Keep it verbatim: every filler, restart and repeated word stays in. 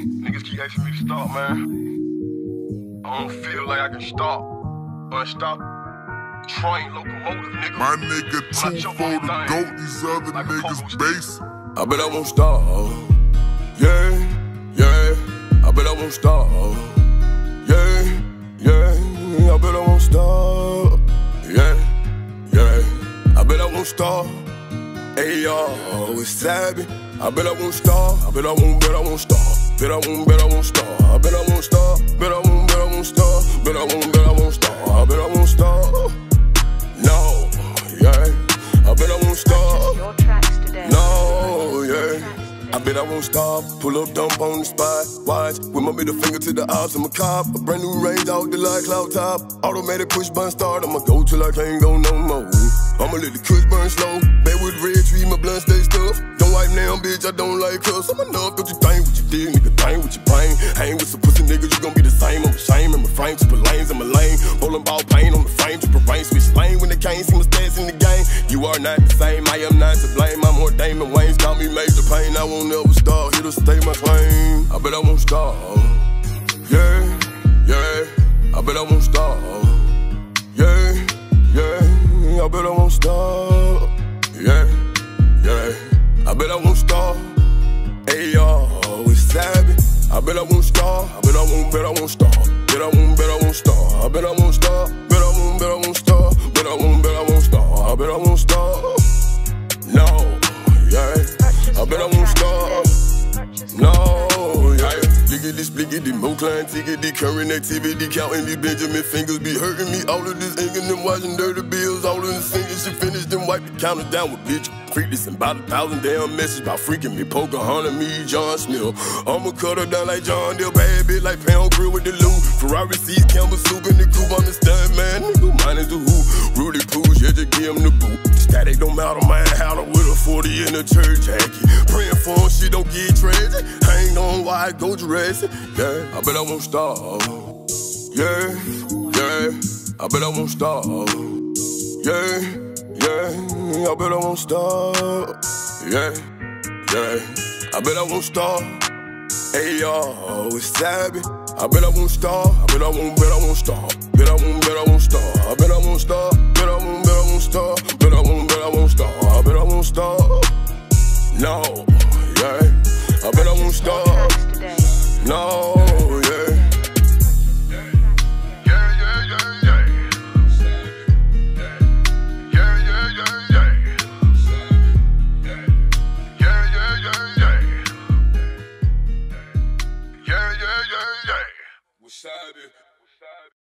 Niggas keep asking me to stop, man. I don't feel like I can stop. Unstop. Train locomotive, nigga. My nigga two for the goat, these other like niggas base. I bet I won't stop. Yeah, yeah. I bet I won't stop. Yeah, yeah. I bet I won't stop. Yeah, yeah. I bet I won't stop. Hey y'all, it's savage. I bet I won't stop. I bet I won't, bet I won't stop. Bet I won't, bet I won't stop. I bet I won't stop. Bet I won't, bet I won't stop. Bet I won't, bet I won't stop. I bet I won't stop. No, yeah. I bet I won't stop. No, yeah. I bet I won't stop. Pull up, dump on the spot. Watch, with my middle finger to the ops. I'm a cop. A brand new range out the light cloud top. Automatic push button start. I'ma go till I can't go no more. I'ma let the kush burn slow. Bed with red tree, my blunt stay stuffed. Don't wipe now, bitch, I don't like cuss. I'm enough, don't you think what you did, nigga, think what you brain. Hang with some pussy niggas, you gon' be the same. I'm ashamed, I'm a frame, super lanes, I'm a lane. Bowling ball pain on the frame, super rain, switch lane. When they can't see my stats in the game. You are not the same, I am not to blame. I'm more Damon Wayans, call me major pain. I won't never stop, here to stay my claim. I bet I won't stop. Yeah, yeah. I bet I won't stop. Yeah, yeah. I bet I won't stop. Yeah, yeah. I bet I won't stop. Hey y'all, it's savage. I bet I won't stop. I bet I won't, bet I won't stop. Bet I won't, bet I won't stop. I bet I won't stop. Bet I won't, bet I won't stop. Bet I won't, bet I won't stop. I bet I won't stop. No, yeah. I bet I won't stop. No, yeah. Bliggity, bliggity, more client tickety, current activity, counting these Benjamin fingers be hurting me. All of this ink and them watching dirty bills, all of the singing. She finished them, wipe the counter down with bitch. Freak this and about a thousand damn messages about freaking me. Pocahontas, me, John Smith. I'ma cut her down like John Deere, bad bitch like pound grill with the loot. Ferrari seats, Campbell soup in the coupe. I'm the stunt man, nigga. Mine is the who. Rudy Pooch, yeah, just give him the boot. The static don't matter, man. How to with a forty in the church jacket. Praying for him, she don't get tragic. Hang on while I go Jurassic. Yeah, I bet I won't stop. Yeah, yeah. I bet I won't stop. Yeah, yeah. I bet I won't stop. Yeah, yeah. I bet I won't stop. Hey y'all, it's savage. I bet I won't stop. I bet I won't, bet I won't stop. Bet I won't, bet I won't stop. I bet I won't stop. Bet I won't, bet I won't stop. Bet I won't, bet I won't stop. I bet I won't stop. No, yeah. I bet I won't stop. No, yeah. Yeah, yeah, yeah, yeah. Yeah, yeah, yeah, yeah. Yeah, yeah, yeah, yeah. Yeah, yeah, yeah, yeah. Wasabi.